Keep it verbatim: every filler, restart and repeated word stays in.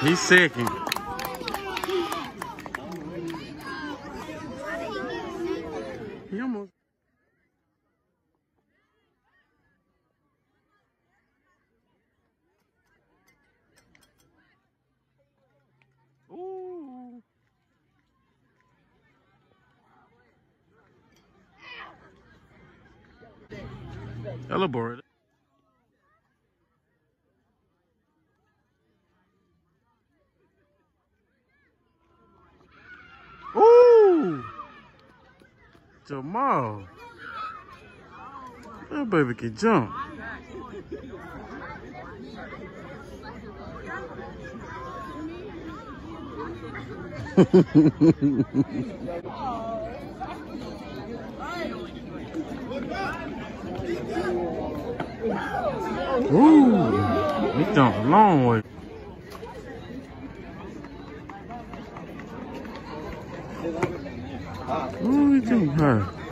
He's second. He almost. Ooh. Hello, boy. Ooh. Jamal. That baby can jump. Ooh, he jumped a long way. Ooh, he jumped high.